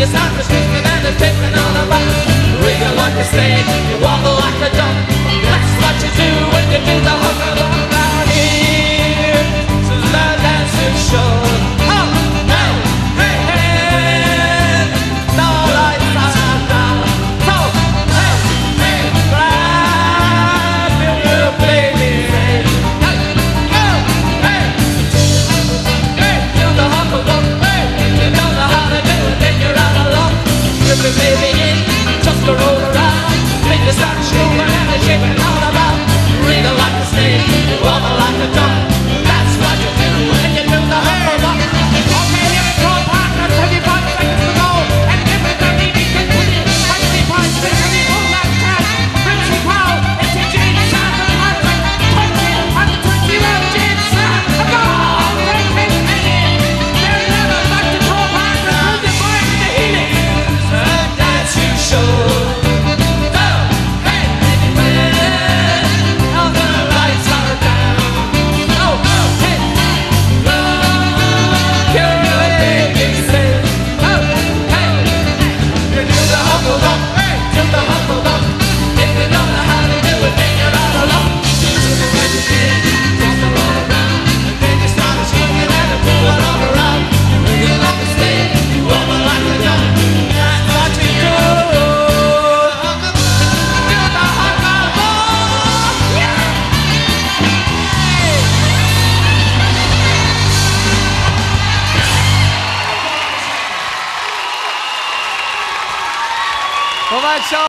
start to screaming and it's taking on a back. Wiggle like a snake, you wobble like a duck. That's what you do when you do the hooker down here. So the dancing show. Oh, hey, hey, hey. No lights are down. So, hey, hey, grab your little baby. Hey, hey, hey, hey, do the hooker down. Hey, you don't know how to do it, then you're out of luck. Rip the baby in, just to roll around. Make the start shooting and the shaking all about. Wriggle like a snake, wobble like a duck. That's what you do when you do the hooker duck. Okay, here we go, partner, 25 seconds to go. And everybody needs to put it. 25 seconds, hold that cash. Richie Powell, it's a Jane Sanford Patrick. 20 on the 20-round Jane Sanford. Go! Break it in. They're never back to throw partner. Put the fire in the healing. That's you show. Well, that's all.